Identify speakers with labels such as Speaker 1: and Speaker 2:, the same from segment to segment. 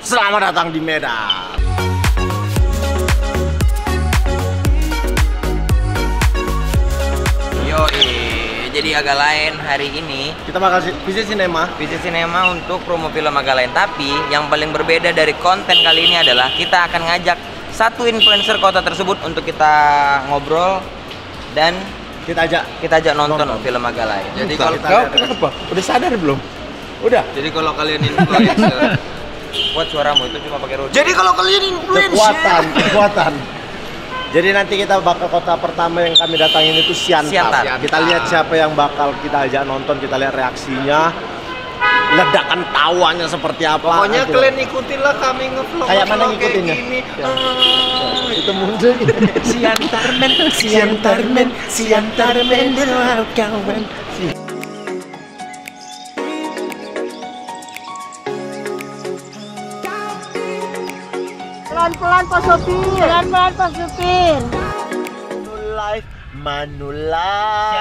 Speaker 1: Selamat datang di Medan.
Speaker 2: Jadi agak lain hari ini
Speaker 1: Kita bakal visit sinema
Speaker 2: untuk promo film agak lain. Tapi yang paling berbeda dari konten kali ini adalah kita akan ngajak satu influencer kota tersebut untuk kita ngobrol dan
Speaker 1: kita ajak
Speaker 2: nonton film agak lain.
Speaker 1: Jadi kalau kenapa? Udah sadar belum? Udah.
Speaker 2: Jadi kalau kalian influencer, buat suaramu itu cuma pakai rodi.
Speaker 1: Jadi kalau kalian influencer, kekuatan. Jadi nanti kita bakal kota pertama yang kami datangin itu Siantar. Kita lihat siapa yang bakal kita ajak nonton, kita lihat reaksinya, ledakan tawanya seperti apa.
Speaker 3: Pokoknya kalian ikutinlah kami ngevlog.
Speaker 1: Kayak mana ngikutinnya? Itu muncul Siantar men wow kawan.
Speaker 4: Pelan-pelan Pak Sopir. Pelan-pelan Pak Sopir.
Speaker 1: Manulife.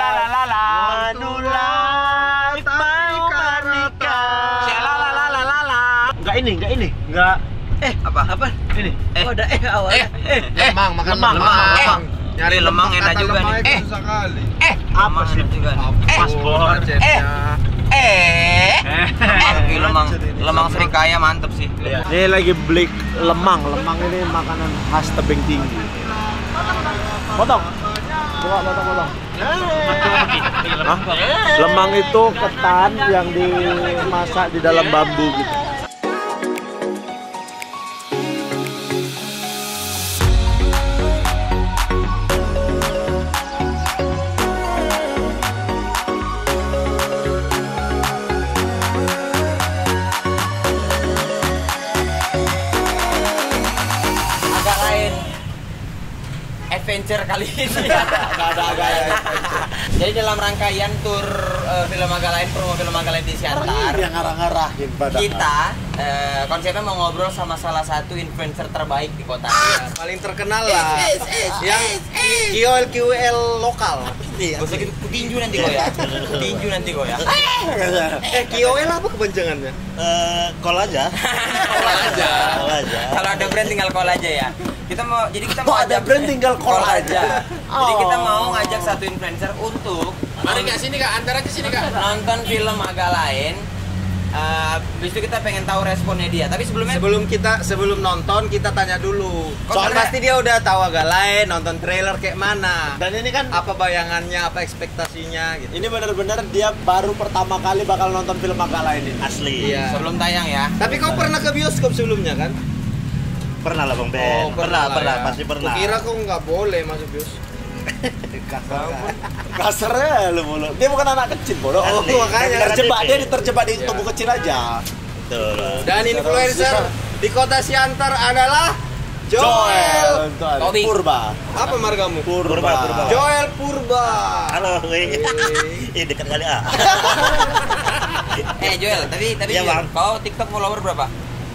Speaker 1: Enggak.
Speaker 2: Apa?
Speaker 1: Ini.
Speaker 2: Oh, ada awalnya.
Speaker 3: Lemang, makan lemang.
Speaker 2: Nyari lemang enak juga nih.
Speaker 3: Susah kali.
Speaker 1: Apa sih?
Speaker 3: Paspor.
Speaker 2: Lemang serikaya mantep sih.
Speaker 1: Ini lagi beli lemang. Lemang ini makanan khas tebing tinggi. Potong. Potong. Hah? Lemang itu ketan yang dimasak di dalam bambu gitu.
Speaker 2: Adventure kali ini ada Jadi dalam rangkaian tur film agak lain, promo film agak lain di Siantar,
Speaker 1: Yang ngarah-ngarahin padahal.
Speaker 2: kita konsepnya mau ngobrol sama salah satu influencer terbaik di kota.
Speaker 3: Paling terkenal lah. Yang QL lokal.
Speaker 2: Gak usah gitu, kutinju nanti kok ya.
Speaker 3: QL apa kepanjangannya?
Speaker 5: Call aja.
Speaker 2: Kalau ada brand tinggal call aja ya. Kita mau
Speaker 1: ada brand tinggal call aja.
Speaker 2: Jadi kita mau ngajak satu influencer untuk
Speaker 3: Mari Kak sini Kak, antar aja sini Kak.
Speaker 2: nonton film agak lain. Habis itu kita pengen tahu responnya dia. Tapi
Speaker 3: Sebelum nonton kita tanya dulu. Soalnya pasti dia udah tahu agak lain, nonton trailer kayak mana.
Speaker 1: Dan ini kan
Speaker 3: Apa bayangannya, apa ekspektasinya gitu.
Speaker 1: ini benar-benar dia baru pertama kali bakal nonton film agak lain ini.
Speaker 5: Asli.
Speaker 3: Iya.
Speaker 2: sebelum tayang ya.
Speaker 3: Tapi kau pernah ke bioskop sebelumnya kan?
Speaker 5: Pernah lah Bang Ben. Pernah,
Speaker 3: lah ya.
Speaker 5: pasti pernah.
Speaker 3: Kira kau nggak boleh masuk bioskop.
Speaker 1: Kasarnya lu mulu. Dia bukan anak kecil, bodoh.
Speaker 5: Asli.
Speaker 3: Makanya
Speaker 1: Terjebak di tubuh kecil aja.
Speaker 5: Betul.
Speaker 3: Dan influencer di kota Siantar adalah Joel.
Speaker 2: Tobi.
Speaker 1: Purba.
Speaker 3: Apa margamu?
Speaker 5: Purba.
Speaker 3: Joel Purba.
Speaker 5: Halo, dekat kali ah.
Speaker 2: Joel, tapi
Speaker 5: Iya,
Speaker 2: Joel,
Speaker 5: Bang.
Speaker 2: kau TikTok follower berapa?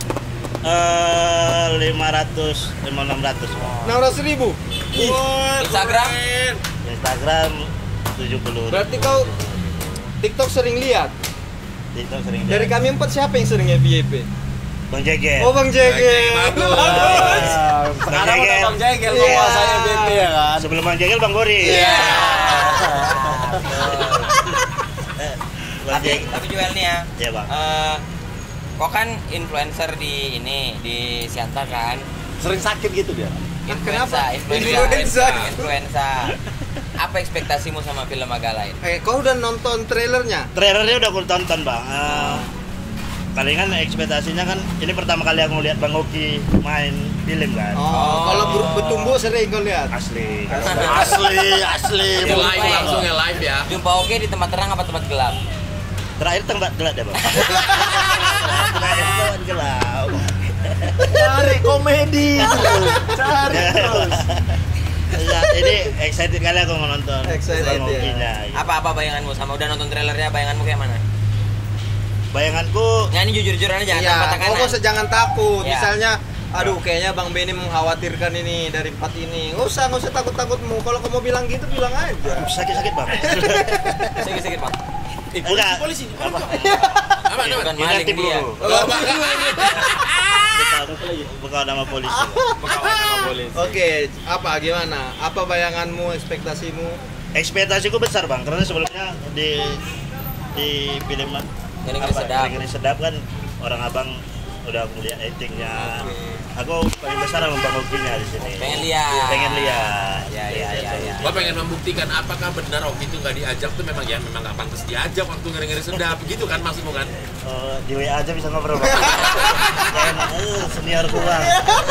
Speaker 5: 500, 600.
Speaker 3: 600.000.
Speaker 2: Instagram?
Speaker 5: Instagram 70.
Speaker 3: Berarti kau TikTok sering lihat?
Speaker 5: TikTok sering
Speaker 3: Dari
Speaker 5: lihat.
Speaker 3: kami 4 siapa yang sering FYP?
Speaker 5: Bang Jegel.
Speaker 3: Oh Bang Jegel.
Speaker 1: Sekarang udah Bang Jegel
Speaker 3: Iya.
Speaker 1: bawa saya BP ya kan.
Speaker 5: Sebelum Bang Jegel Bang Gori.
Speaker 3: Iya.
Speaker 5: Bang Jegel.
Speaker 2: Tapi Joel nih ya.
Speaker 5: Iya, Bang.
Speaker 2: Kau kan influencer di Siantar kan?
Speaker 1: Sering sakit gitu dia.
Speaker 3: Kenapa?
Speaker 2: Influenza. Apa ekspektasimu sama film agak lain?
Speaker 3: Kau udah nonton trailernya?
Speaker 5: Trailernya udah aku tonton Bang. Palingan ekspektasinya kan ini pertama kali aku ngeliat Bang Oki main film kan.
Speaker 3: Kalau bertumbuh sering kau lihat?
Speaker 5: Asli.
Speaker 1: Asli.
Speaker 3: Langsung ya live ya.
Speaker 2: Jumpa oke di tempat terang apa tempat gelap?
Speaker 5: Terakhir tempat gelap deh Bang. Terakhir tempat gelap.
Speaker 1: Cari komedi. Cari terus.
Speaker 5: Ya, ini excited kali aku mau nonton.
Speaker 3: Excited,
Speaker 5: Bang
Speaker 3: ya.
Speaker 5: Okinya, gitu.
Speaker 2: Apa bayanganmu sama udah nonton trailernya? Bayanganmu kayak mana?
Speaker 5: Bayanganku
Speaker 2: Nyanyi jujur-jujuran aja,
Speaker 3: Iya,
Speaker 2: tanpa tekanan.
Speaker 3: kau jangan takut.
Speaker 2: Ya.
Speaker 3: Misalnya, aduh kayaknya Bang Benny mengkhawatirkan ini dari 4 ini. Nggak usah takut-takutmu. Kalau kamu bilang gitu, bilang aja.
Speaker 5: sakit-sakit Bang.
Speaker 2: Sakit Bang.
Speaker 5: Enggak.
Speaker 3: Polisi.
Speaker 5: Apa?
Speaker 2: Bukan
Speaker 5: Ini
Speaker 2: maling
Speaker 5: nanti
Speaker 2: dia.
Speaker 5: dulu. bukan nama polisi.
Speaker 3: Oke, apa gimana? Apa bayanganmu, ekspektasimu?
Speaker 5: Ekspektasiku besar bang, karena sebelumnya di film
Speaker 2: Ngeri-ngeri sedap.
Speaker 5: Ngeri-ngeri sedap kan orang abang udah melihat actingnya. Aku paling besar sama Bang Oki-nya di sini.
Speaker 2: Pengen lihat.
Speaker 5: Pengen lihat.
Speaker 2: Ya.
Speaker 6: Gua pengen membuktikan apakah benar Oki itu nggak diajak tuh memang nggak pantas diajak waktu ngeri-ngeri sedap gitu kan maksudmu kan?
Speaker 5: Di WA aja bisa ngobrol bang. Jangan senior kurang.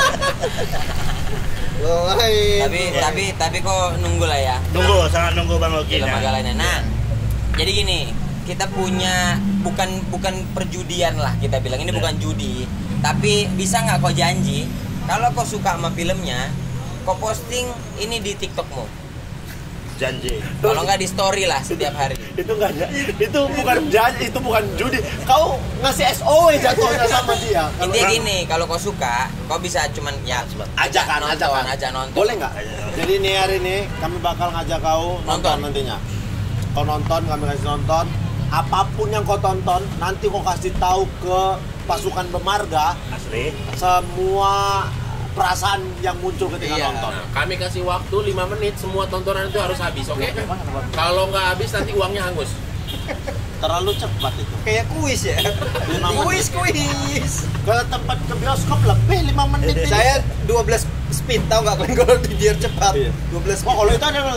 Speaker 2: Tapi kok nunggu lah ya.
Speaker 5: Sangat nunggu Bang Oki.
Speaker 2: Film Magalannya. Nah, jadi gini, kita punya bukan perjudian lah kita bilang ini bukan judi. Tapi bisa nggak kau janji kalau kau suka sama filmnya, kau posting ini di TikTokmu?
Speaker 5: Janji.
Speaker 2: Kalau nggak di story lah setiap hari.
Speaker 1: Itu bukan janji, itu bukan judi. Kau ngasih SOE jatuhnya sama dia.
Speaker 2: Intinya gini, kalau kau suka, kau bisa cuman ya
Speaker 1: ajak nonton. Boleh nggak? Jadi nih hari ini kami bakal ngajak kau nonton nantinya. Kau nonton, kami kasih nonton. Apapun yang kau tonton, nanti kau kasih tahu ke pasukan Bemarga.
Speaker 5: Asli.
Speaker 1: Semua perasaan yang muncul ketika nonton.
Speaker 6: Nah, kami kasih waktu 5 menit, semua tontonan itu harus habis, oke? Kalau nggak habis nanti uangnya hangus.
Speaker 1: Terlalu cepat itu.
Speaker 3: Kayak kuis ya? Kuis.
Speaker 1: Ke tempat ke bioskop lebih 5 menit.
Speaker 3: Saya 12 speed, tahu nggak kalian kalau biar cepat? 12 speed.
Speaker 1: Kalau itu ada.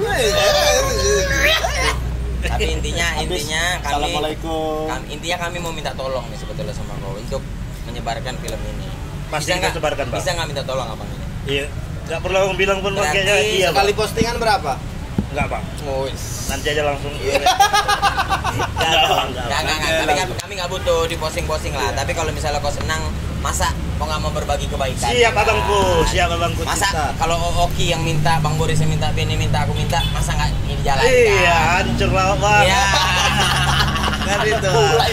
Speaker 2: Tapi intinya
Speaker 1: Assalamualaikum.
Speaker 2: intinya kami mau minta tolong nih sebetulnya sama kau untuk menyebarkan film ini.
Speaker 5: Pasti kita sebarkan bang.
Speaker 2: Bisa nggak minta tolong abang ini?
Speaker 5: Iya. Nggak perlu aku bilang pun
Speaker 2: Berarti
Speaker 5: makanya iya bang.
Speaker 3: Sekali postingan berapa?
Speaker 5: Enggak bang. Nanti aja langsung.
Speaker 2: Enggak. Kami nggak butuh di posting lah. Tapi kalau misalnya kau senang, masa kau nggak mau berbagi kebaikan?
Speaker 5: Siap abangku.
Speaker 2: Masa kalau Oki yang minta, Bang Boris yang minta, Benny minta, aku minta, masa nggak ini jalan?
Speaker 5: Iya, hancur lah bang.
Speaker 2: Iya.
Speaker 3: Kan itu.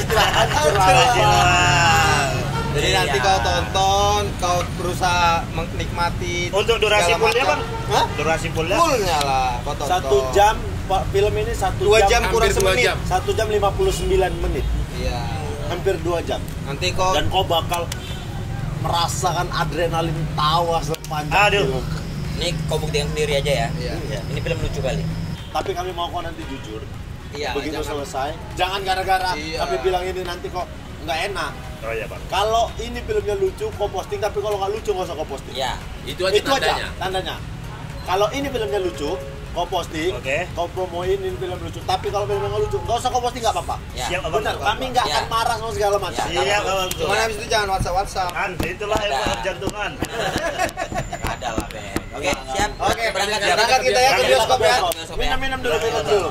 Speaker 3: Jadi nanti kau tonton, kau berusaha menikmati.
Speaker 5: Untuk durasi
Speaker 3: segala
Speaker 5: fullnya
Speaker 3: macam.
Speaker 5: bang?
Speaker 3: Hah?
Speaker 5: Durasi fullnya?
Speaker 3: Fullnya lah, kau tonton.
Speaker 1: 1 jam film ini 1
Speaker 3: 2 jam
Speaker 6: hampir
Speaker 3: kurang
Speaker 6: 2
Speaker 3: semenit.
Speaker 6: jam.
Speaker 1: 1 jam 59 menit.
Speaker 3: Iya.
Speaker 1: Hampir 2 jam.
Speaker 3: Nanti kau
Speaker 1: Dan kau bakal merasakan adrenalin tawa sepanjang
Speaker 5: Aduh.
Speaker 1: film.
Speaker 2: Ini kau buktikan sendiri aja ya.
Speaker 3: Iya.
Speaker 2: Ini film lucu kali.
Speaker 1: Tapi kami mau kau nanti jujur.
Speaker 3: Iya,
Speaker 1: Begitu
Speaker 3: jangan.
Speaker 1: selesai, jangan gara-gara
Speaker 3: Iya.
Speaker 1: kami bilang ini nanti kok nggak enak.
Speaker 5: Oh iya bang.
Speaker 1: Kalau ini filmnya lucu, kau posting. Tapi kalau nggak lucu, nggak usah kau posting.
Speaker 2: Ya.
Speaker 6: Itu aja tandanya.
Speaker 1: tandanya. Kalau ini filmnya lucu, kau posting.
Speaker 5: Oke.
Speaker 1: Kau promoin ini film lucu. Tapi kalau filmnya nggak lucu, nggak usah kau posting, nggak apa-apa.
Speaker 2: Ya.
Speaker 5: Siap abang.
Speaker 1: Benar, kami nggak akan
Speaker 2: Ya.
Speaker 1: marah sama segala macam.
Speaker 5: Siap abang.
Speaker 3: Cuman habis itu jangan WhatsApp.
Speaker 5: Kan itulah yang
Speaker 2: Ada.
Speaker 5: jantungan.
Speaker 2: Ada lah, Ben. Oke, siap.
Speaker 3: Oke,
Speaker 2: berangkat
Speaker 3: berangkat kita ya ke bioskop ya.
Speaker 1: Minum dulu, minum dulu.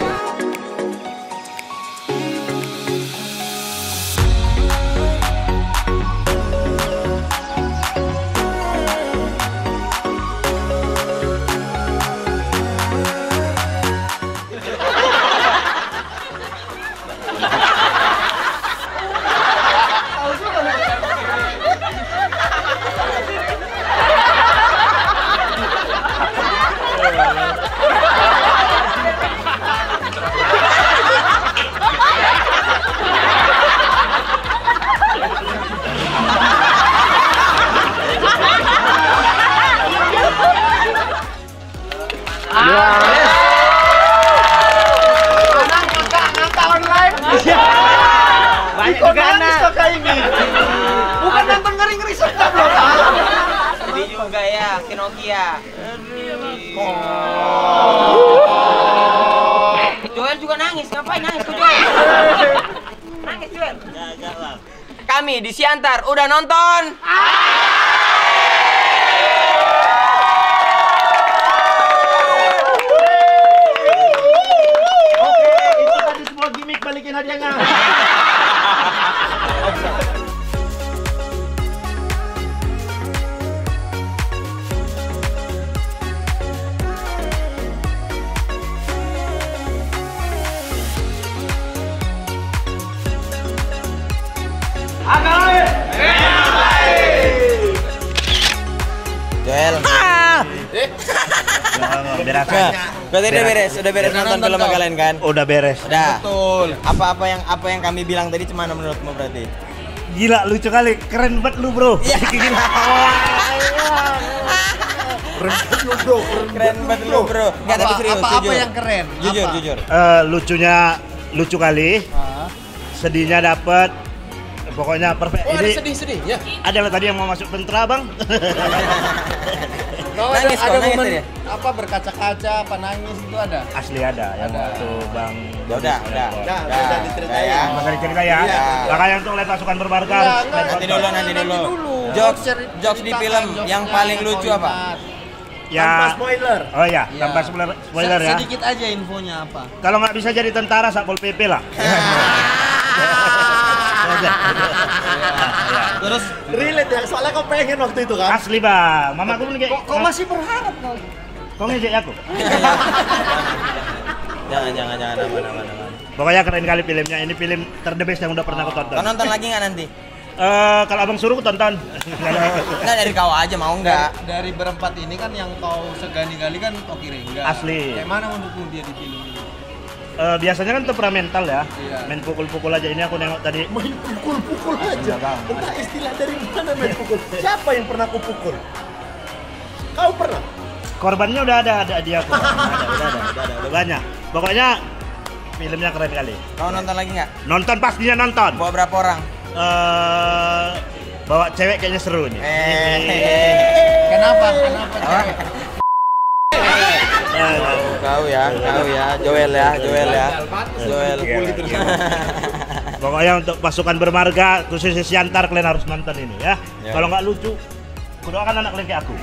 Speaker 2: Banyak juga
Speaker 1: ini. Bukan nonton ngeri-ngeri sedap loh.
Speaker 2: Sedih juga ya, Kinokia. Joel juga nangis, ngapain nangis tuh Joel? Nangis Joel.
Speaker 5: Enggak bang.
Speaker 2: Kami di Siantar udah nonton.
Speaker 1: Oke, itu tadi semua gimmick, balikin hadiahnya.
Speaker 2: Joel.
Speaker 5: Beres.
Speaker 2: Berarti udah beres nonton film Magalan kan?
Speaker 5: Udah beres.
Speaker 2: Udah. Betul. Apa yang kami bilang tadi cuma menurutmu berarti?
Speaker 5: Gila, lucu kali. Keren banget lu, Bro.
Speaker 2: Iya.
Speaker 5: Gila.
Speaker 2: Keren banget lu, Bro. Enggak, tapi serius,
Speaker 3: apa
Speaker 2: jujur.
Speaker 3: yang keren?
Speaker 2: Jujur,
Speaker 3: Apa?
Speaker 2: jujur.
Speaker 5: Lucunya lucu kali. Sedihnya dapet. Pokoknya perfect.
Speaker 6: Oh, ada
Speaker 5: Ini
Speaker 6: sedih-sedih ya.
Speaker 5: ada tadi yang mau masuk tentara, Bang.
Speaker 3: Kau
Speaker 2: Nangis kok,
Speaker 3: ada
Speaker 2: nangis
Speaker 3: momen
Speaker 2: tadi ya?
Speaker 3: apa berkaca-kaca, apa nangis itu ada?
Speaker 5: Asli ada yang waktu Bang.
Speaker 2: Udah.
Speaker 3: Udah diceritain.
Speaker 2: Ya.
Speaker 5: Nggak usah diceritain ya.
Speaker 3: Iya.
Speaker 5: Makanya untuk lihat pasukan bermarga.
Speaker 3: Enggak,
Speaker 5: harus
Speaker 3: enggak.
Speaker 5: lihat
Speaker 2: Nanti
Speaker 5: nonton.
Speaker 2: dulu. Jokes di film yang paling lucu apa?
Speaker 5: Ya.
Speaker 3: Tanpa spoiler.
Speaker 5: Oh iya,
Speaker 3: Iya.
Speaker 5: tanpa spoiler ya.
Speaker 3: Sedikit aja infonya apa.
Speaker 5: Kalau nggak bisa jadi tentara, Satpol PP lah.
Speaker 3: Terus relate ya, soalnya kau pengen waktu itu kan?
Speaker 5: Asli Bang, mama aku kayak
Speaker 3: Kok masih berharap kau?
Speaker 5: kok ngejek aku.
Speaker 2: Jangan aman.
Speaker 5: Pokoknya keren kali filmnya. Ini film terdebes yang udah pernah aku tonton.
Speaker 2: Kau nonton lagi nggak nanti?
Speaker 5: Kalau abang suruh aku tonton.
Speaker 2: Enggak, dari kau aja mau nggak?
Speaker 3: Dari berempat ini kan yang kau segani-gali kan Oki Rengga.
Speaker 5: Asli.
Speaker 3: Kayak mana mendukung dia di film ini?
Speaker 5: Biasanya kan temperamental ya.
Speaker 3: Iya.
Speaker 5: Main pukul-pukul aja. Ini aku nengok tadi.
Speaker 1: Main pukul-pukul aja.
Speaker 5: Bang.
Speaker 1: Entah istilah dari mana main pukul. Siapa yang pernah aku pukul? Kau pernah?
Speaker 5: Korbannya udah ada dia aku. Udah banyak. Pokoknya filmnya keren kali.
Speaker 2: Kau nonton lagi nggak?
Speaker 5: Nonton pastinya nonton.
Speaker 2: Bawa berapa orang?
Speaker 5: Bawa cewek kayaknya seru nih.
Speaker 3: Kenapa?
Speaker 2: Apa? Kau ya, Joel ya.
Speaker 5: Pokoknya untuk pasukan bermarga khususnya Siantar kalian harus nonton ini ya.
Speaker 2: Ya.
Speaker 5: Kalau nggak lucu, kudoakan anak kalian kayak aku.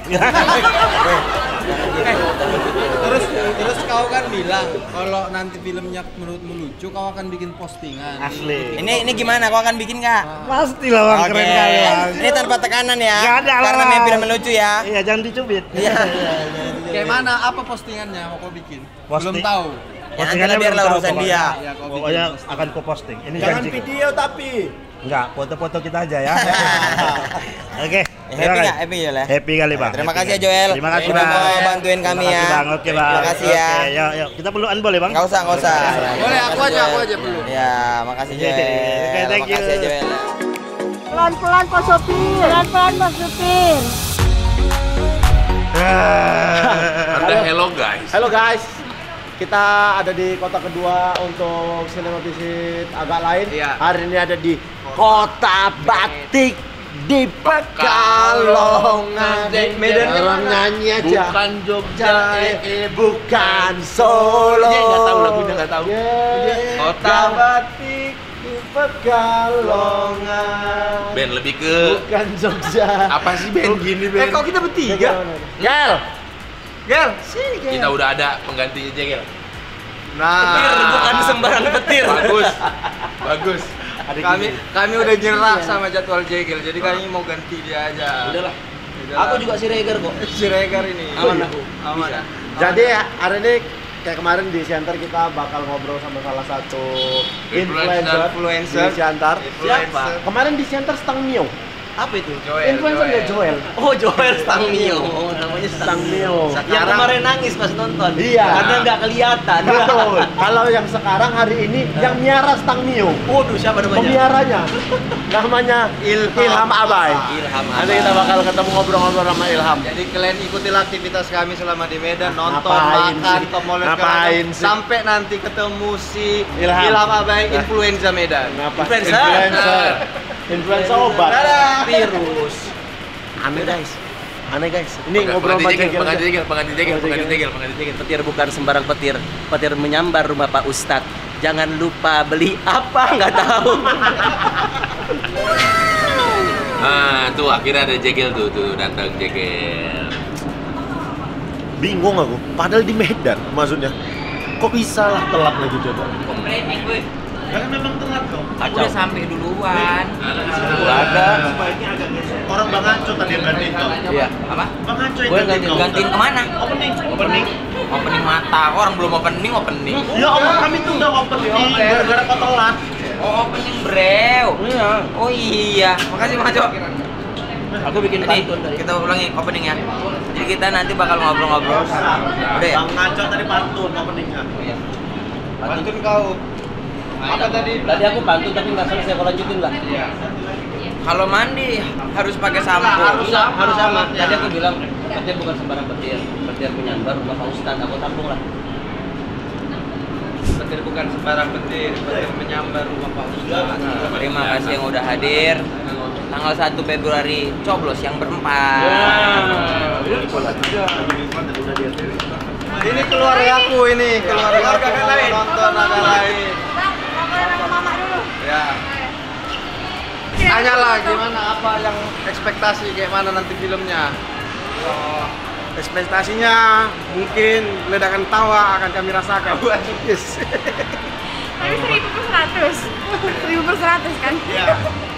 Speaker 3: Terus kau kan bilang kalau nanti filmnya menurutmu lucu kau akan bikin postingan.
Speaker 5: Asli.
Speaker 2: Ini gimana? Kau akan bikin nggak?
Speaker 5: Pastilah Bang,
Speaker 2: Oke.
Speaker 5: keren kali Bang.
Speaker 2: Ini tanpa tekanan ya.
Speaker 5: Nggak ada lah,
Speaker 2: Karena
Speaker 5: Bang.
Speaker 2: main film lucu ya.
Speaker 5: Iya, jangan dicubit.
Speaker 2: Iya.
Speaker 3: Kayak mana? Apa postingannya mau kau bikin?
Speaker 5: Posting-
Speaker 3: Belum tahu.
Speaker 2: Ya,
Speaker 5: Postingannya
Speaker 2: nanti biarlah
Speaker 5: belum tahu
Speaker 2: urusan
Speaker 5: pokoknya.
Speaker 2: dia.
Speaker 3: Ya, kau
Speaker 5: Pokoknya
Speaker 3: bikin posting.
Speaker 5: akan ku posting. Ini
Speaker 1: Jangan
Speaker 5: janji.
Speaker 1: video tapi.
Speaker 5: Enggak, foto-foto kita aja ya. Oke.
Speaker 2: Happy nggak? Happy Joel ya?
Speaker 5: Happy kali Bang.
Speaker 2: Terima
Speaker 5: Happy
Speaker 2: kasih ya
Speaker 5: kali.
Speaker 2: Joel.
Speaker 5: Terima kasih
Speaker 2: Udah
Speaker 5: Bang.
Speaker 2: mau bantuin kami
Speaker 5: Terima
Speaker 2: ya.
Speaker 5: kasih, Bang. Oke Bang.
Speaker 2: Terima kasih ya.
Speaker 5: Oke, yuk. Kita pelukan boleh Bang?
Speaker 2: Nggak usah.
Speaker 3: Boleh, aku
Speaker 2: Makasih,
Speaker 3: aja
Speaker 2: Joel.
Speaker 3: perlu.
Speaker 2: Ya, makasih Joel.
Speaker 5: Oke, thank you.
Speaker 2: Makasih ya Joel.
Speaker 4: Pelan-pelan Pak Sopir. Pelan-pelan Pak Sopir.
Speaker 6: Anda hello guys.
Speaker 1: Halo guys. Kita ada di kota kedua untuk sinema visit agak lain.
Speaker 3: Iya.
Speaker 1: Hari ini ada di Kota Batik di Pekalongan.
Speaker 3: Medannya
Speaker 1: Orang
Speaker 3: mana?
Speaker 1: nyanyi aja.
Speaker 3: Bukan Jogja,
Speaker 1: bukan Solo.
Speaker 3: Dia nggak tahu lagunya, nggak tahu.
Speaker 1: Kota Batik di Pekalongan.
Speaker 6: Ben lebih ke
Speaker 1: Bukan Jogja.
Speaker 6: apa sih Ben gini Ben?
Speaker 3: Kok kita bertiga?
Speaker 1: Gel.
Speaker 3: Gel, sih Gel.
Speaker 6: Kita udah ada penggantinya Jegel.
Speaker 3: Nah,
Speaker 2: Bukan sembarang petir.
Speaker 6: Bagus.
Speaker 3: kami udah nyerah sama jadwal Jegel, jadi kami mau ganti dia aja.
Speaker 2: Udahlah.
Speaker 3: Aku juga si Reger kok. Si Reger ini. Aman aku. Aman.
Speaker 1: Jadi hari ini kayak kemarin di Siantar kita bakal ngobrol sama salah satu influencer
Speaker 3: Influencer.
Speaker 1: di Siantar.
Speaker 3: Siapa?
Speaker 1: Kemarin di Siantar Stang Mio.
Speaker 3: Apa itu?
Speaker 1: Influencer nggak Joel?
Speaker 3: Oh, Joel Stang Mio. Oh, namanya
Speaker 1: Stang Mio.
Speaker 3: Yang kemarin nangis pas nonton.
Speaker 1: Iya.
Speaker 3: Karena nggak kelihatan.
Speaker 1: Betul. Kalau yang sekarang hari ini yang miara Stang Mio.
Speaker 3: Waduh, siapa namanya?
Speaker 1: Pemiaranya namanya Ilham Abai.
Speaker 3: Ilham
Speaker 1: Nanti kita bakal ketemu ngobrol-ngobrol sama Ilham.
Speaker 3: Jadi kalian ikutilah aktivitas kami selama di Medan, nonton,
Speaker 1: Ngapain
Speaker 3: makan,
Speaker 1: sih?
Speaker 3: ke mall dan
Speaker 1: Ngapain
Speaker 3: segala macam.
Speaker 1: sih?
Speaker 3: Sampai nanti ketemu si
Speaker 1: Ilham.
Speaker 3: Abai, influenza Medan.
Speaker 1: Kenapa?
Speaker 3: Influencer.
Speaker 1: Influencer obat.
Speaker 3: Dadah. Virus.
Speaker 1: Aneh guys. Ini ngobrol sama Jegel.
Speaker 6: Pengganti Jegel.
Speaker 7: Petir bukan sembarang petir. Petir menyambar rumah Pak Ustadz. Jangan lupa beli apa nggak tahu.
Speaker 6: Ah, tuh akhirnya ada Jegel tuh datang Jegel.
Speaker 1: Bingung aku. Padahal di Medan maksudnya. Kok bisa lah telat lagi coba?
Speaker 2: Komplain gue.
Speaker 5: Karena memang telat dong.
Speaker 2: Udah sampai duluan.
Speaker 5: Ada. Orang Bang Anco tadi yang gantiin tuh.
Speaker 2: Iya. Apa?
Speaker 5: Bang Anco
Speaker 2: Gue gantiin kemana?
Speaker 5: Opening.
Speaker 2: Opening mata. Orang belum opening.
Speaker 5: Ya Allah, kami tuh udah opening gara-gara kau telat.
Speaker 2: Oh, opening brew.
Speaker 7: Iya.
Speaker 2: Oh iya. Makasih Bang Aco.
Speaker 7: Aku bikin
Speaker 2: Nih,
Speaker 7: pantun tadi.
Speaker 2: kita ulangi openingnya. Jadi kita nanti bakal ngobrol-ngobrol. Udah ya?
Speaker 5: Bang Anco tadi pantun openingnya.
Speaker 3: Pantun kau. Apa tadi?
Speaker 7: Tadi aku pantun tapi nggak selesai, aku lanjutin lah.
Speaker 2: Kalau mandi harus pakai sampo.
Speaker 7: Harus sama. Tadi aku bilang petir bukan sembarang petir. Petir menyambar rumah Pak Ustadz. Aku tampung lah.
Speaker 3: Petir bukan sembarang petir, petir menyambar rumah Pak Ustadz.
Speaker 2: Terima kasih yang udah hadir. Tanggal 1 Februari coblos yang berempat.
Speaker 3: Ini keluarga aku ini, keluarga aku mau nonton agak lain.
Speaker 4: Mama dulu.
Speaker 3: Ya. Tanyalah gimana, apa yang ekspektasi kayak mana nanti filmnya?
Speaker 8: Ekspektasinya mungkin ledakan tawa akan kami rasakan. Yes.
Speaker 4: Tapi 1.000/100. 1.000/100 kan?
Speaker 8: Iya.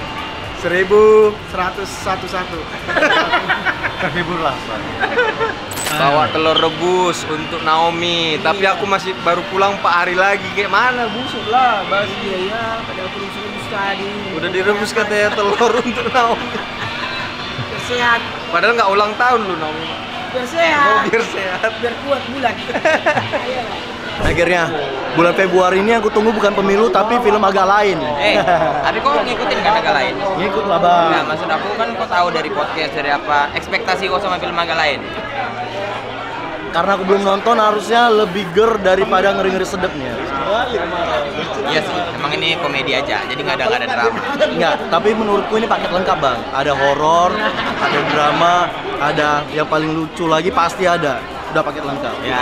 Speaker 8: 1.101.
Speaker 3: Terhibur lah. Bawa telur rebus untuk Naomi, tapi aku masih baru pulang 4 hari lagi. Kayak mana, busuk lah, basi.
Speaker 4: Iya, pada aku rebus tadi.
Speaker 3: Udah direbus katanya telur untuk Naomi.
Speaker 4: Sehat,
Speaker 3: Padahal nggak ulang tahun lu Naomi.
Speaker 4: biar sehat,
Speaker 3: Biar sehat.
Speaker 4: biar kuat bulan.
Speaker 8: Akhirnya bulan Februari ini aku tunggu bukan pemilu tapi film agak lain.
Speaker 2: Tapi kok ngikutin kan agak lain?
Speaker 8: Ngikut lah bang.
Speaker 2: Nah, maksud aku kan kok tahu dari podcast dari apa? Ekspektasi kok sama film agak lain?
Speaker 8: Karena aku belum nonton harusnya lebih ger daripada ngeri-ngeri sedepnya.
Speaker 2: Iya sih, emang ini komedi aja, jadi nggak ada drama.
Speaker 8: Enggak, tapi menurutku ini paket lengkap bang. Ada horor, ada drama, ada yang paling lucu lagi pasti ada. Udah paket lengkap.
Speaker 2: Ya,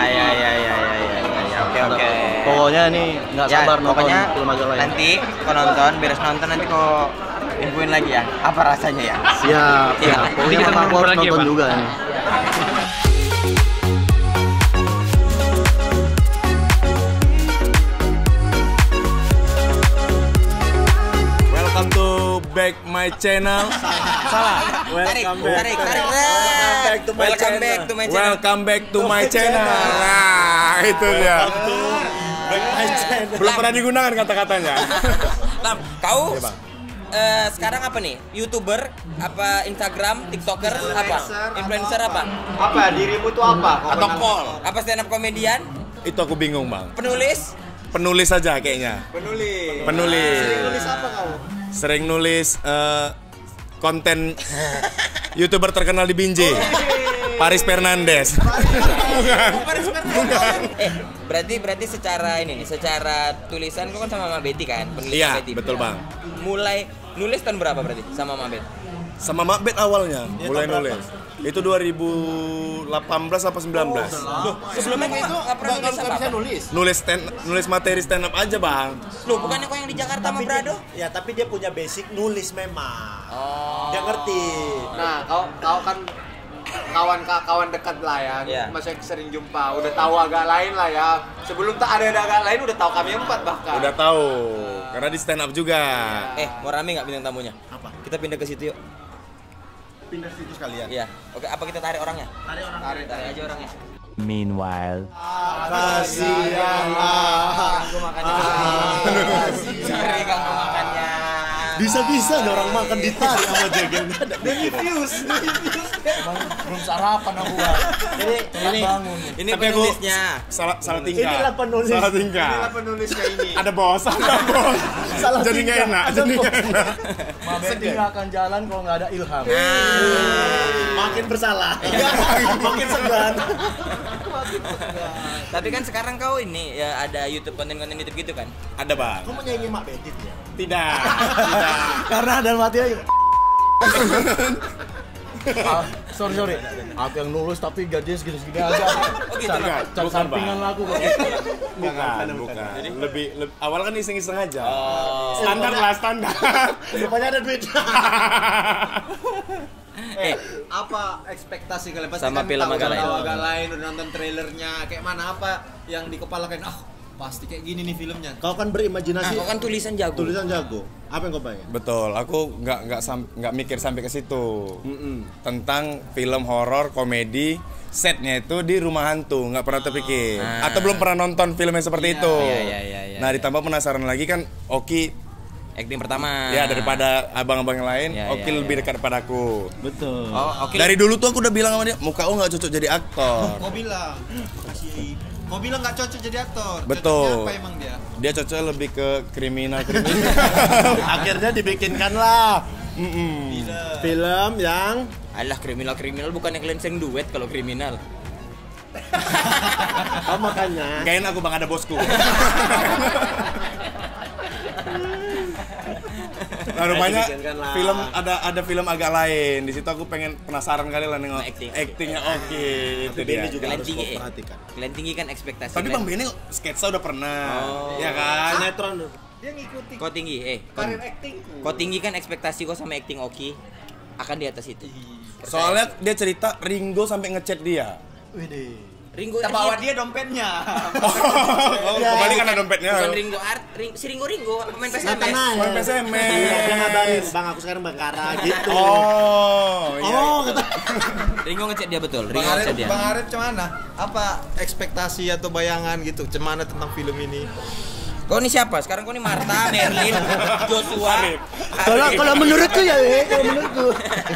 Speaker 2: oke.
Speaker 8: Pokoknya ini nggak sabar nonton
Speaker 2: pokoknya
Speaker 8: film agak lain.
Speaker 2: nanti kau nonton, beres nonton nanti kau infoin lagi ya, apa rasanya ya?
Speaker 8: Siap.
Speaker 2: Iya.
Speaker 8: Pokoknya memang aku harus nonton juga nih.
Speaker 1: Welcome to back my channel. Salah.
Speaker 2: Tarik.
Speaker 1: Welcome back to my channel. Welcome back to my channel. Nah, itu dia. Belum pernah digunakan kata-katanya.
Speaker 2: Lam, kau sekarang apa nih? YouTuber, apa Instagram, TikToker, apa? Influencer apa?
Speaker 3: Apa dirimu tuh apa?
Speaker 2: Atau call? Apa stand up komedian?
Speaker 1: Itu aku bingung, Bang.
Speaker 2: Penulis?
Speaker 1: Penulis aja kayaknya.
Speaker 3: Penulis.
Speaker 1: Penulis.
Speaker 3: Apa kau?
Speaker 1: Sering nulis konten YouTuber terkenal di Binjai. Paris Fernandes.
Speaker 2: Berarti secara ini nih, secara tulisan kau kan sama Mama Betty kan? Penulis
Speaker 1: Iya,
Speaker 2: Mama Betty.
Speaker 1: betul, Bang.
Speaker 2: Mulai nulis tahun berapa berarti sama Mama Betty?
Speaker 1: Sama Macbeth awalnya mulai nulis. Itu 2018 apa 19?
Speaker 2: Sebelumnya kau nggak pernah nulis apa-apa?
Speaker 1: Nulis materi stand up aja, Bang.
Speaker 2: Loh, bukannya kau yang di Jakarta sama Brado?
Speaker 9: Ya, tapi dia punya basic nulis memang.
Speaker 2: Oh.
Speaker 9: Dia ngerti.
Speaker 3: Nah, kau kan kawan dekat lah ya.
Speaker 2: Iya.
Speaker 3: Masih sering jumpa. Udah tahu agak lain lah ya. Sebelum tak ada agak lain udah tahu kami 4 bahkan.
Speaker 1: Udah tahu. Karena di stand up juga.
Speaker 2: Mau rame nggak bintang tamunya?
Speaker 9: Apa?
Speaker 2: Kita pindah ke situ yuk.
Speaker 9: Pindah situ sekalian.
Speaker 2: Iya. Oke, apa kita tarik orangnya? Tarik aja orangnya.
Speaker 7: Meanwhile,
Speaker 9: Kasihanlah.
Speaker 2: Ganggu makannya. Ganggu makannya.
Speaker 9: Bisa-bisa ada orang makan ditarik sama jegel. Belum sarapan aku, Bang. Jadi bangun.
Speaker 2: Ini
Speaker 1: Tapi aku
Speaker 2: penulisnya.
Speaker 1: salah tingkah.
Speaker 9: Inilah penulis.
Speaker 1: Salah tingkah.
Speaker 3: Inilah penulisnya ini.
Speaker 1: Ada bos, ada bos.
Speaker 9: Salah
Speaker 1: Jadi nggak
Speaker 9: tingkah.
Speaker 1: enak,
Speaker 9: Ada
Speaker 1: jadi nggak
Speaker 9: bos.
Speaker 1: enak.
Speaker 8: Mabedi nggak akan jalan kalau nggak ada ilham.
Speaker 9: Makin bersalah. Makin segan.
Speaker 2: Tapi kan sekarang kau ini ya ada YouTube konten-konten YouTube gitu kan?
Speaker 1: Ada, Bang.
Speaker 9: Kamu menyaingi Mak Bedit ya?
Speaker 1: Tidak.
Speaker 8: Karena ada mati aja. Sorry. Aku yang nulis tapi gajinya segini-segini aja.
Speaker 2: Oh gitu.
Speaker 1: Bukan,
Speaker 8: Cari sampingan
Speaker 1: Bang.
Speaker 8: aku.
Speaker 1: Bukan. Lebih awal kan iseng-iseng aja. Standar lah, standar.
Speaker 9: Rupanya ada duit.
Speaker 3: Apa ekspektasi kalian pasti
Speaker 2: Sama
Speaker 3: kan
Speaker 2: film
Speaker 3: tahu
Speaker 2: agak lain.
Speaker 3: agak lain udah nonton trailernya kayak mana apa yang di kepala kalian pasti kayak gini nih filmnya.
Speaker 9: Kau kan berimajinasi.
Speaker 2: Kau kan tulisan jago.
Speaker 9: Tulisan jago. Apa yang kau pengen?
Speaker 1: Betul, aku nggak mikir sampai ke situ. Tentang film horor komedi, setnya itu di rumah hantu, nggak pernah terpikir. Atau belum pernah nonton film yang seperti itu.
Speaker 2: Iya.
Speaker 1: Nah, ditambah penasaran lagi kan, Oki
Speaker 2: Acting pertama.
Speaker 1: ya daripada abang-abang yang lain,
Speaker 2: Iya,
Speaker 1: Oki
Speaker 2: iya,
Speaker 1: lebih
Speaker 2: iya.
Speaker 1: dekat padaku.
Speaker 8: Betul.
Speaker 2: Oh, oke.
Speaker 1: Dari dulu tuh aku udah bilang sama dia, muka lu nggak cocok jadi aktor.
Speaker 3: Kau bilang kasih
Speaker 9: Mau bilang nggak cocok jadi aktor.
Speaker 10: Betul.
Speaker 9: Cocoknya apa emang dia?
Speaker 10: Dia cocoknya lebih ke kriminal.
Speaker 1: Akhirnya dibikinkanlah film yang
Speaker 2: Alah, kriminal bukannya kalian sering duet kalau kriminal.
Speaker 1: oh, makanya
Speaker 10: Gak enak aku bang ada bosku. Nah, rupanya film ada film agak lain. Di situ aku penasaran kali lah nengok actingnya. Oke, itu dia.
Speaker 1: juga
Speaker 2: Kalian
Speaker 1: harus
Speaker 2: tinggi,
Speaker 1: perhatikan.
Speaker 2: Kalian tinggi kan ekspektasi.
Speaker 10: Tapi Bang Benny sketsa udah pernah, ya kan?
Speaker 1: Sinetron.
Speaker 9: Dia ngikuti
Speaker 2: Kau tinggi,
Speaker 9: karir actingku.
Speaker 2: kau tinggi kan ekspektasi kau sama acting Oki akan di atas itu.
Speaker 10: Soalnya dia cerita Ringo sampai ngechat dia.
Speaker 9: Widih.
Speaker 2: Ringo
Speaker 9: Kita bawa dia dompetnya.
Speaker 10: Oh, kembali karena dompetnya.
Speaker 2: Bukan Ringo si Ringo pemain PSMS.
Speaker 10: Main PSMS.
Speaker 1: Dia ngabarin, Bang aku sekarang Bangkara gitu.
Speaker 10: Kata.
Speaker 2: Ringo ngechat dia betul.
Speaker 9: Bang
Speaker 2: Ringo ngechat
Speaker 9: Arif,
Speaker 2: dia.
Speaker 9: Bang Arif cemana? Apa ekspektasi atau bayangan gitu? Cemana tentang film ini?
Speaker 2: Kau ini siapa? Sekarang kau ini Martha, Merlin, Joshua.
Speaker 8: Kalau menurutku ya, kalau menurutku.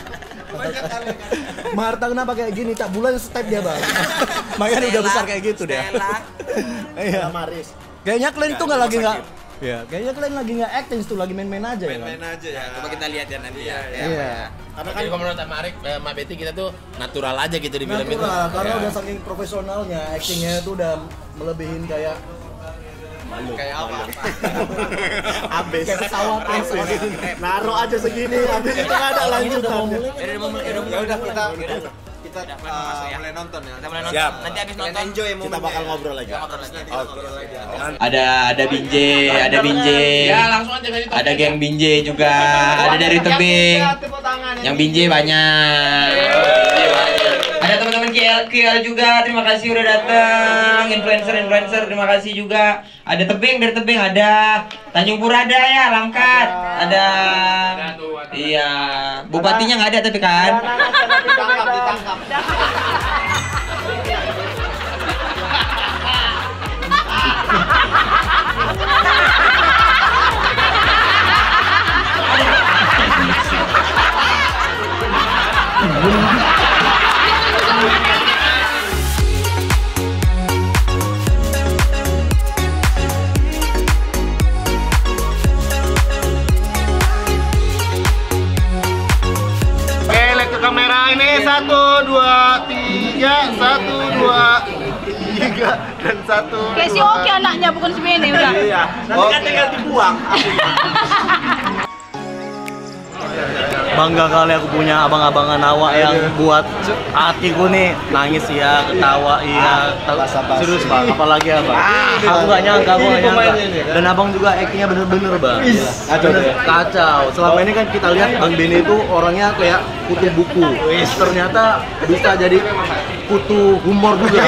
Speaker 8: Marta kenapa kayak gini? Tak bulan step dia bang. Makanya udah besar kayak gitu deh. Iya.
Speaker 1: Maris.
Speaker 8: Kayaknya kalian tuh nggak. Ya, kayaknya kalian lagi nggak acting tuh, lagi main-main aja ya.
Speaker 9: Main-main aja ya.
Speaker 2: Coba kita lihat ya nanti ya.
Speaker 8: Iya.
Speaker 6: Karena kan kalau menurut Mak Betty kita tuh natural aja gitu di film itu.
Speaker 8: Natural, karena udah saking profesionalnya, actingnya tuh udah melebihin kayak
Speaker 9: Kayak apa?
Speaker 1: Abis.
Speaker 8: kayak pesawat.
Speaker 1: Naruh aja segini, habis itu nggak ada lanjutan.
Speaker 9: Ya udah kita mulai nonton ya.
Speaker 2: Kita mulai nonton.
Speaker 10: Siap.
Speaker 2: Nanti habis nonton
Speaker 9: Enjoy
Speaker 1: Kita bakal ngobrol lagi.
Speaker 2: ada Binje.
Speaker 6: Ya langsung aja dari
Speaker 2: Ada geng Binje juga. Ada dari tebing. Yang Binje banyak. Ada teman-teman KL juga. Terima kasih udah datang. Influencer terima kasih juga. Ada tebing dari tebing ada. Tanjung Pura ada ya, Langkat. Ada. Iya. Bupatinya nggak ada tapi kan.
Speaker 9: Ditangkap.
Speaker 1: Oke, lihat ke kamera ini 1, 2, 3, 1, 2, 3 dan 1.
Speaker 4: Kayak si Oki anaknya bukan si Benny udah.
Speaker 1: Iya. Nanti kan tinggal dibuang.
Speaker 8: Bangga kali aku punya abang-abangan awak yang buat hatiku nih nangis ya, ketawa iya, serius bang. Apalagi abang. Aku nggak nyangka, Dan abang juga actingnya bener-bener bang. Kacau. Selama ini kan kita lihat Bang Benny itu orangnya kayak kutu buku. Ternyata bisa jadi kutu humor juga.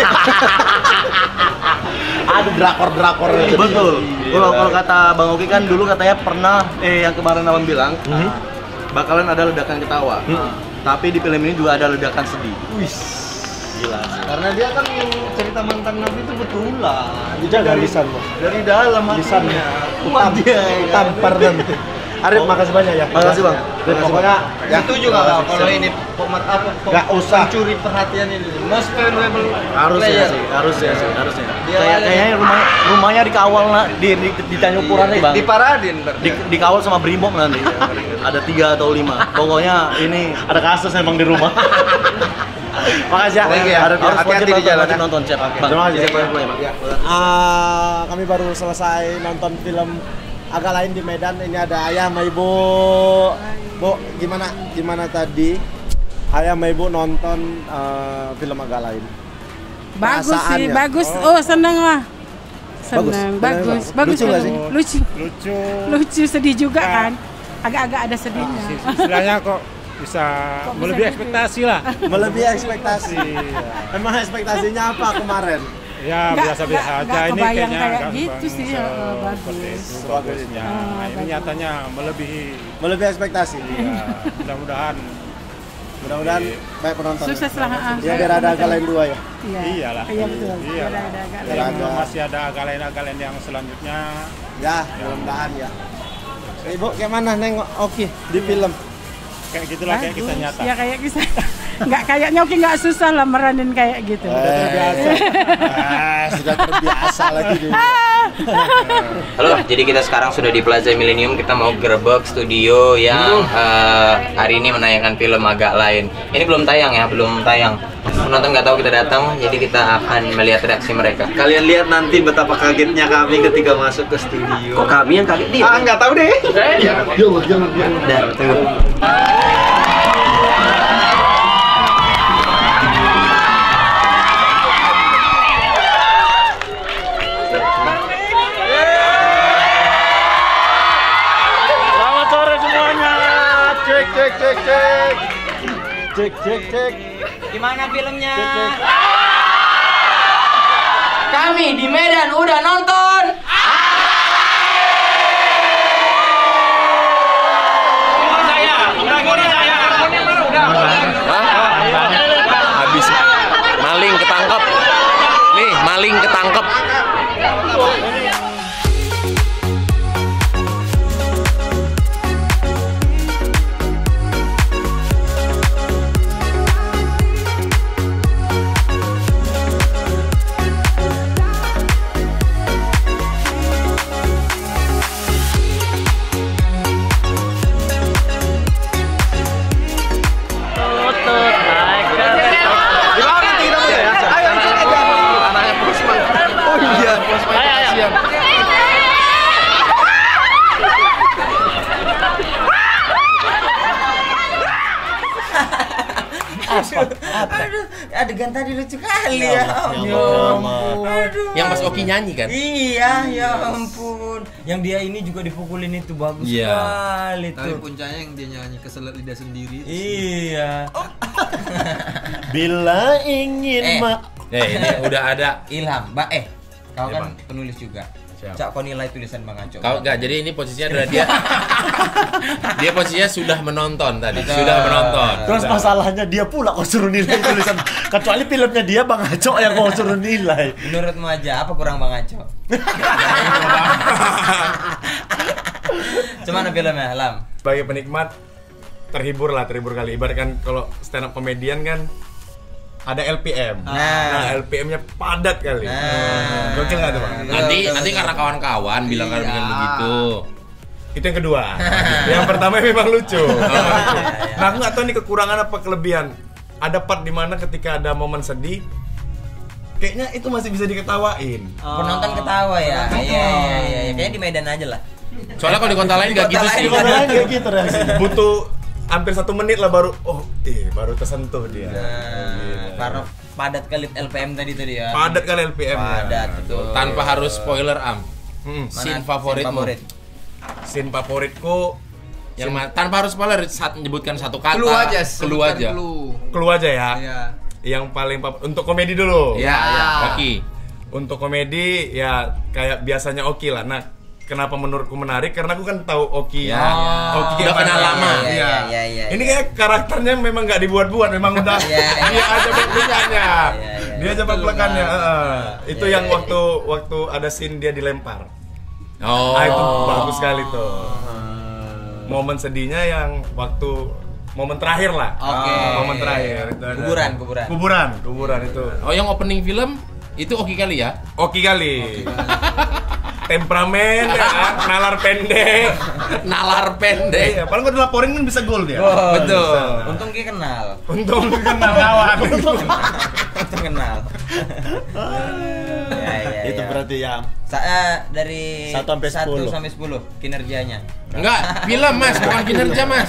Speaker 1: Ada drakor-drakor.
Speaker 8: Betul. Kalau kata Bang Oki kan dulu katanya pernah yang kemarin abang bilang bakalan ada ledakan ketawa. Tapi di film ini juga ada ledakan sedih. Gila. Karena dia kan cerita mantan Nabi itu betulan.
Speaker 1: Jaga lisan, Bang.
Speaker 8: Dari dalam hatinya. Kuat dia.
Speaker 1: Tampar nanti. Arif, makasih banyak ya.
Speaker 8: Makasih bang.
Speaker 1: Pokoknya ya.
Speaker 9: Setuju nggak kau kalau ini
Speaker 1: Nggak usah.
Speaker 9: mencuri perhatian ini? Most valuable
Speaker 8: Harusnya sih, harusnya. Kayaknya rumahnya dikawal di Tanjung Pura nih bang.
Speaker 9: Diparadin
Speaker 8: Dikawal sama Brimob nanti. Ada 3 atau 5. Pokoknya ini
Speaker 1: Ada kasus emang di rumah. Makasih ya.
Speaker 8: harus
Speaker 9: hati-hati di jalan ya.
Speaker 8: nonton chat. Bang.
Speaker 1: Terima kasih.
Speaker 8: Ya.
Speaker 1: Kami baru selesai nonton film agak lain di Medan. Ini ada ayah sama ibu. Bu, gimana tadi ayah sama ibu nonton film agak lain?
Speaker 4: Bagus sih,
Speaker 1: Perasaannya.
Speaker 4: bagus. Oh, seneng lah. Seneng, bagus.
Speaker 1: Lucu nggak sih?
Speaker 4: Lucu, sedih juga kan. Agak-agak ada sedihnya.
Speaker 11: Istilahnya kok bisa melebihi ekspektasi lah.
Speaker 1: Melebihi ekspektasi. Emang ekspektasinya apa kemarin?
Speaker 11: Ya biasa-biasa aja
Speaker 4: nggak
Speaker 11: ini
Speaker 4: kebayang
Speaker 11: kayaknya
Speaker 4: kayak
Speaker 11: nggak
Speaker 4: gitu sih,
Speaker 11: seperti
Speaker 4: bagus.
Speaker 11: itu bagusnya. Nah, ini nyatanya
Speaker 1: Melebihi ekspektasi.
Speaker 11: Iya, mudah-mudahan
Speaker 1: baik penonton.
Speaker 4: Sukses lah.
Speaker 1: Ya biar ada agak lain 2 ya.
Speaker 11: Iyalah.
Speaker 4: Iya betul.
Speaker 11: Iya.
Speaker 4: Biar ada agak
Speaker 1: Biar
Speaker 4: lain.
Speaker 1: ada.
Speaker 11: Masih ada agak lain yang selanjutnya.
Speaker 1: Ya, mudah-mudahan ya. Ibu gimana nengok Oki di film?
Speaker 11: Kayak gitulah kayak kisah nyata.
Speaker 4: Ya kayak kisah. Nggak kayaknya oke nggak susah lah meranin kayak gitu.
Speaker 11: Udah terbiasa.
Speaker 5: Sudah terbiasa lagi dia.
Speaker 2: Halo, jadi kita sekarang sudah di Plaza Millennium. Kita mau gerebek studio yang hari ini menayangkan film agak lain. Ini belum tayang ya, belum tayang. Penonton nggak tahu kita datang, jadi kita akan melihat reaksi mereka.
Speaker 1: Kalian lihat nanti betapa kagetnya kami ketika masuk ke studio.
Speaker 7: Kok kami yang kaget dia?
Speaker 1: Nggak tahu deh.
Speaker 5: Jangan.
Speaker 7: Udah, tunggu.
Speaker 1: Selamat sore semuanya. Cek.
Speaker 2: Gimana filmnya? Kami di Medan udah nonton.
Speaker 6: Habis maling ketangkep. Nih, maling ketangkep.
Speaker 2: Aduh, adegan tadi lucu kali ya. Ampun.
Speaker 6: Yang Mas Oki nyanyi kan?
Speaker 2: Iya, ya ampun. Yang dia ini juga dipukulin itu bagus sekali
Speaker 9: Tapi
Speaker 2: tuh.
Speaker 9: puncaknya yang dia nyanyi keselet lidah sendiri.
Speaker 2: Iya.
Speaker 5: Bila ingin
Speaker 6: Ini udah ada.
Speaker 2: Ilham, kau kan penulis juga. Cak, kau nilai tulisan Bang Aco.
Speaker 6: Kau enggak, jadi ini posisinya adalah dia. Dia posisinya sudah menonton tadi. Sudah menonton.
Speaker 5: Terus masalahnya dia pula kau suruh nilai tulisan. Kecuali filmnya dia Bang Aco yang kau suruh nilai.
Speaker 2: Menurutmu aja apa kurang Bang Aco? Cuman filmnya, Lam.
Speaker 10: Sebagai penikmat terhibur kali. Ibaratkan kalau stand up comedian kan ada LPM. Nah, LPM-nya padat kali. Gokil nggak tuh, Bang?
Speaker 6: Nanti karena kawan-kawan bilang kan dengan begitu.
Speaker 10: Itu yang kedua. Yang pertama memang lucu. Nah, aku nggak tahu nih kekurangan apa kelebihan. Ada part di mana ketika ada momen sedih, kayaknya itu masih bisa diketawain.
Speaker 2: Penonton ketawa ya. Iya. Kayaknya di Medan aja lah.
Speaker 6: Soalnya kalau di kota lain nggak gitu sih.
Speaker 5: Kayak gitu reaksinya.
Speaker 10: Butuh hampir 1 menit lah baru baru tersentuh dia.
Speaker 2: Karena padat kali LPM tadi tuh dia.
Speaker 10: Padat kali LPM.
Speaker 2: Padat betul.
Speaker 6: Tanpa harus spoiler Scene favoritmu.
Speaker 10: Scene favoritku
Speaker 6: yang tanpa harus spoiler saat menyebutkan satu kata.
Speaker 9: Clue aja
Speaker 10: ya.
Speaker 9: Iya.
Speaker 10: Yang paling untuk komedi dulu.
Speaker 6: Iya. Oki.
Speaker 10: Untuk komedi ya kayak biasanya Oki lah. Nah, kenapa menurutku menarik? Karena aku kan tahu Oki. Oki
Speaker 6: udah kenal lama.
Speaker 10: Iya. Ini kayak karakternya memang nggak dibuat-buat, memang udah dia aja bek-bekannya. Dia aja bek-bekannya. Itu yang waktu ada scene dia dilempar. Itu bagus sekali tuh. Momen sedihnya yang waktu momen terakhir lah. Momen terakhir. Kuburan itu.
Speaker 6: Oh, yang opening film itu Oki kali ya?
Speaker 10: Oki kali. Temperamen, nalar pendek. Iya, paling kalau dilaporin kan bisa gol dia.
Speaker 6: Betul.
Speaker 2: Untung dia kenal.
Speaker 10: Untung kenal kawan.
Speaker 2: Untung kenal.
Speaker 5: Itu berarti ya.
Speaker 2: Dari
Speaker 5: 1 sampai 10.
Speaker 2: 1 sampai 10 kinerjanya.
Speaker 6: Enggak, film Mas, bukan kinerja Mas.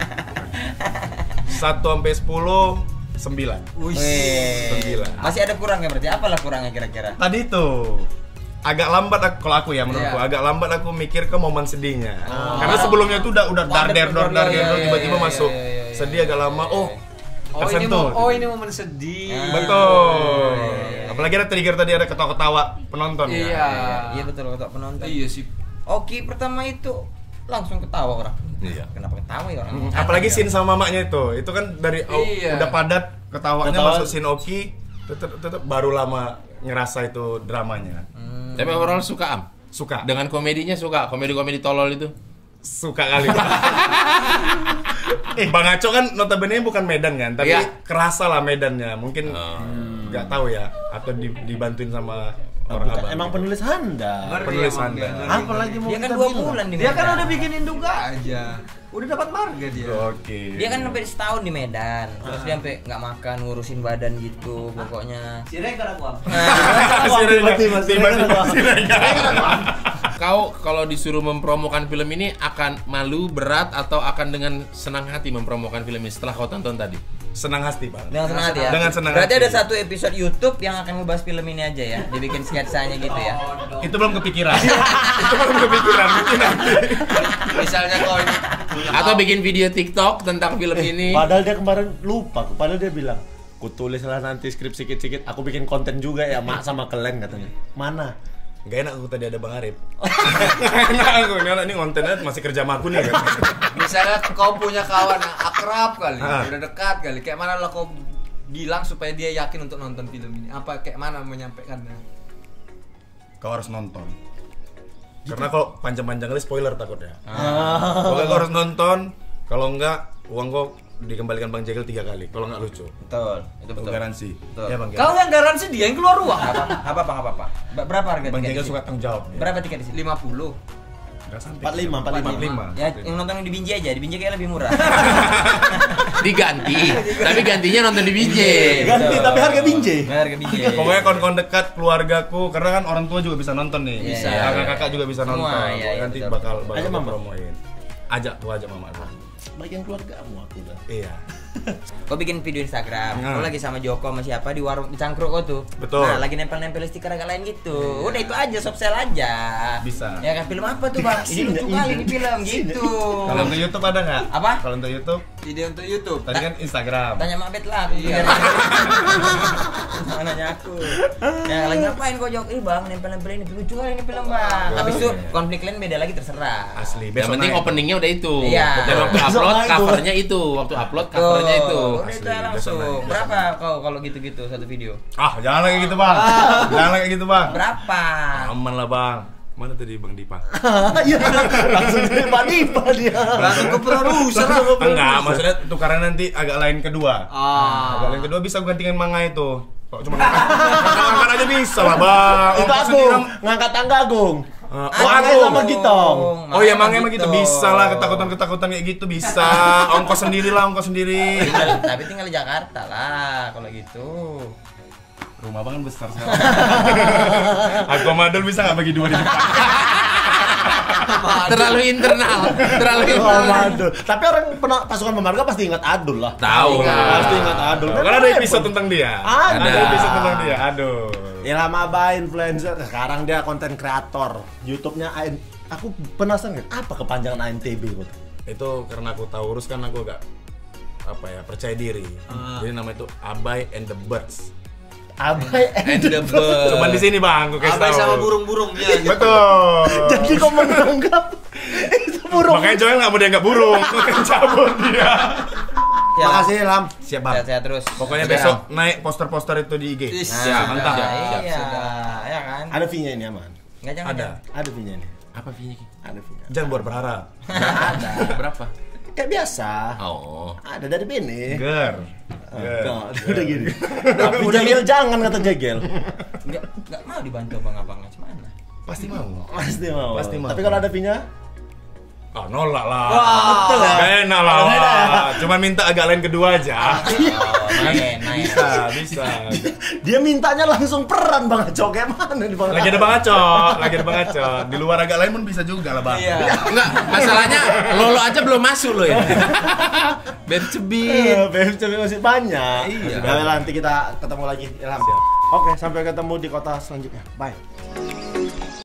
Speaker 10: 1 sampai 10 9.
Speaker 2: Wih. 9. Masih ada kurangnya berarti. Apalah kurangnya kira-kira?
Speaker 10: Tadi itu agak lambat kalau aku ya menurutku. Agak lambat aku mikir ke momen sedihnya. Karena sebelumnya itu udah dar tiba-tiba masuk. Sedih agak lama. Tersentuh.
Speaker 9: Ini momen sedih.
Speaker 10: Betul. Apalagi ada trigger tadi, ada ketawa-ketawa penonton.
Speaker 2: Iya betul, ketawa penonton.
Speaker 9: Iya sih.
Speaker 2: Oki pertama itu langsung ketawa orang.
Speaker 10: Iya.
Speaker 2: Kenapa ketawa ya orang?
Speaker 10: Apalagi scene sama mamanya itu kan dari udah padat ketawanya masuk scene Oki, tetap baru lama ngerasa itu dramanya.
Speaker 6: Tapi overall suka
Speaker 10: Suka.
Speaker 6: Dengan komedinya suka, komedi-komedi tolol itu.
Speaker 10: suka kali. Bang Aco kan notabene bukan Medan kan, tapi kerasa lah Medannya. Mungkin nggak tahu ya, atau dibantuin sama orang abang.
Speaker 1: Emang penulis Anda.
Speaker 10: Penulis Anda.
Speaker 1: Apalagi mau
Speaker 2: Dia kan
Speaker 1: kita
Speaker 2: 2
Speaker 1: bilang?
Speaker 2: bulan di
Speaker 3: Dia
Speaker 2: Medan.
Speaker 3: kan udah bikin Induga aja. Udah dapat marga dia.
Speaker 10: Oke.
Speaker 2: Dia kan sampai setahun di Medan. Terus dia sampai nggak makan, ngurusin badan gitu pokoknya.
Speaker 7: Siregar aku.
Speaker 6: Kau kalau disuruh mempromokan film ini akan malu, berat, atau akan dengan senang hati mempromokan film ini setelah kau tonton tadi?
Speaker 10: Senang hati, Bang.
Speaker 2: Dengan senang hati ya.
Speaker 10: Dengan senang
Speaker 2: Berarti
Speaker 10: hati.
Speaker 2: ada satu episode YouTube yang akan ngebahas film ini aja ya. Dibikin sketsanya gitu ya.
Speaker 10: Itu belum kepikiran. Itu belum kepikiran, mungkin nanti.
Speaker 3: Misalnya kau ini
Speaker 6: Atau bikin video TikTok tentang film ini?
Speaker 1: Padahal dia kemarin lupa, padahal dia bilang, kutulislah nanti skrip sikit-sikit, aku bikin konten juga ya, Mak sama Kelen katanya. Mana?
Speaker 10: Gak enak aku tadi ada Bang Arif. Gak enak aku, ini anak ini kontennya masih kerja sama aku nih kan.
Speaker 3: misalnya kau punya kawan yang akrab kali, udah dekat kali. Kayak mana lo kau bilang supaya dia yakin untuk nonton film ini? Apa kayak mana menyampaikannya?
Speaker 10: Kau harus nonton. Karena kalau panjang-panjang kali spoiler takutnya. Pokoknya kau harus nonton. Kalau enggak, uang kau dikembalikan Bang Jegel 3 kali. Kalau enggak lucu.
Speaker 2: Betul, itu betul.
Speaker 10: Garansi.
Speaker 2: Betul.
Speaker 10: Ya Bang.
Speaker 3: Kau yang garansi, dia yang keluar uang.
Speaker 2: Apa. Berapa harga
Speaker 10: Bang
Speaker 2: tiket?
Speaker 10: Jegel
Speaker 2: di
Speaker 10: suka
Speaker 2: sini?
Speaker 10: tanggung jawab.
Speaker 2: Berapa tiket di sini?
Speaker 3: 50.
Speaker 1: 45.
Speaker 2: Ya, yang nonton yang di Binjai aja. Di Binjai kayak lebih murah.
Speaker 6: Diganti, tapi gantinya nonton di Binjai.
Speaker 1: Ganti tapi harga Binjai.
Speaker 2: Harga Binjai.
Speaker 10: Pokoknya kawan-kawan dekat keluargaku, karena kan orang tua juga bisa nonton nih.
Speaker 2: Bisa.
Speaker 10: Kakak-kakak juga bisa
Speaker 2: Semua,
Speaker 10: nonton.
Speaker 2: iya,
Speaker 10: Nanti
Speaker 2: betul.
Speaker 10: bakal
Speaker 1: Ajak Mama.
Speaker 10: promoin. Ajak Mama.
Speaker 1: Bagian keluargamu aku udah.
Speaker 10: Iya.
Speaker 2: Kau bikin video Instagram,
Speaker 10: Nah.
Speaker 2: kau lagi sama Joko sama siapa di warung di cangkruk kau tuh.
Speaker 10: Betul.
Speaker 2: Nah, lagi nempel-nempel stiker agak lain gitu. Udah itu aja, soft sell aja.
Speaker 10: Bisa.
Speaker 2: Ya kan film apa tuh, Bang? Ini lucu kali ini film gitu.
Speaker 10: Kalau untuk YouTube ada nggak?
Speaker 2: Apa?
Speaker 10: Kalau untuk YouTube,
Speaker 3: Ide untuk YouTube.
Speaker 10: tadi kan Instagram.
Speaker 2: Tanya Mak Bet lah. Iya. Nanya aku. Ya lagi ngapain kau Jok? Ih Bang, nempel-nempel ini lucu kali ini film, Bang. Habis itu konflik lain beda lagi terserah.
Speaker 10: Asli.
Speaker 6: Yang penting
Speaker 10: naik.
Speaker 6: openingnya udah itu.
Speaker 2: Iya.
Speaker 6: Dan waktu
Speaker 1: Besok
Speaker 6: upload
Speaker 1: naik,
Speaker 6: covernya itu. Waktu upload covernya itu.
Speaker 2: Udah itu
Speaker 10: Asli,
Speaker 2: langsung.
Speaker 10: besok naik.
Speaker 2: Berapa kau kalau gitu-gitu satu video?
Speaker 10: Jangan lagi gitu Bang. Jangan lagi gitu Bang.
Speaker 2: Berapa?
Speaker 10: Aman lah Bang. Mana tadi Bang Dipa?
Speaker 1: Iya, langsung jadi Pak Dipa dia.
Speaker 3: Langsung ke produser.
Speaker 10: Enggak, maksudnya tukaran nanti agak lain kedua.
Speaker 3: Ah.
Speaker 10: Agak lain kedua bisa gue gantiin manga itu. Kalau cuma ngangkat aja bisa lah Bang.
Speaker 1: Itu Agung, ngangkat tangga Agung. Mangga sama Gitong.
Speaker 10: Oh iya manga emang gitu bisa lah, ketakutan kayak gitu bisa. Ongkos sendiri.
Speaker 2: Tapi tinggal di Jakarta lah kalau gitu.
Speaker 10: Rumah Bang kan besar sekali. Aku Madul bisa nggak bagi 2 di depan?
Speaker 6: Terlalu internal.
Speaker 1: Aduh. Tapi orang pasukan pemarga pasti ingat Adul lah.
Speaker 6: Tahu.
Speaker 1: Pasti ingat Adul.
Speaker 10: Kan ada episode tentang dia.
Speaker 1: Ada
Speaker 10: episode tentang dia. Aduh.
Speaker 1: Ilham Abah influencer, sekarang dia konten kreator. YouTube-nya aku penasaran apa kepanjangan ANTB gitu.
Speaker 10: Itu karena aku tahu urus kan aku agak percaya diri. Jadi nama itu Abai and the Birds.
Speaker 1: Abai and the Birds.
Speaker 10: Cuman di sini Bang, aku kasih tahu.
Speaker 3: Abai sama burung-burungnya. Gitu.
Speaker 10: Betul.
Speaker 1: Jadi kau menganggap itu burung.
Speaker 10: Makanya Joel nggak mau dianggap burung, makan cabut dia.
Speaker 2: Ya.
Speaker 1: Makasih Ilham.
Speaker 10: Siap Bang.
Speaker 2: Sehat-sehat terus.
Speaker 10: Pokoknya besok naik poster-poster itu di IG.
Speaker 3: Siap,
Speaker 10: mantap.
Speaker 2: Iya, ya kan.
Speaker 1: Ada V-nya ini aman.
Speaker 2: Enggak jangan.
Speaker 10: Ada.
Speaker 1: Ada V-nya ini.
Speaker 6: Apa fee-nya?
Speaker 1: Ada V-nya.
Speaker 10: Jangan buat berharap.
Speaker 1: Ada.
Speaker 6: Berapa?
Speaker 1: Kayak biasa.
Speaker 6: Oh.
Speaker 1: Ada dari Bene.
Speaker 10: Ger.
Speaker 1: Udah gini. Tapi Jegel jangan kata Jegel.
Speaker 2: Enggak mau dibantu abang-abangnya gimana?
Speaker 10: Pasti mau.
Speaker 1: Pasti mau.
Speaker 10: Pasti mau.
Speaker 1: Tapi kalau ada V-nya
Speaker 10: Nolak lah.
Speaker 1: betul ya.
Speaker 10: Gak enak lah. Cuman minta agak lain kedua aja.
Speaker 2: Main.
Speaker 10: Bisa.
Speaker 1: Dia mintanya langsung peran Bang Aco. Kayak mana nih Bang
Speaker 10: Lagi ada Bang Aco. Di luar agak lain pun bisa juga lah Bang.
Speaker 2: Iya.
Speaker 6: Enggak, masalahnya Lolo aja belum masuk loh ya. Beb Cebit.
Speaker 1: BFC masih banyak.
Speaker 6: Iya.
Speaker 1: Udah lah, nanti kita ketemu lagi Ilham.
Speaker 10: Siap.
Speaker 1: Oke, sampai ketemu di kota selanjutnya. Bye.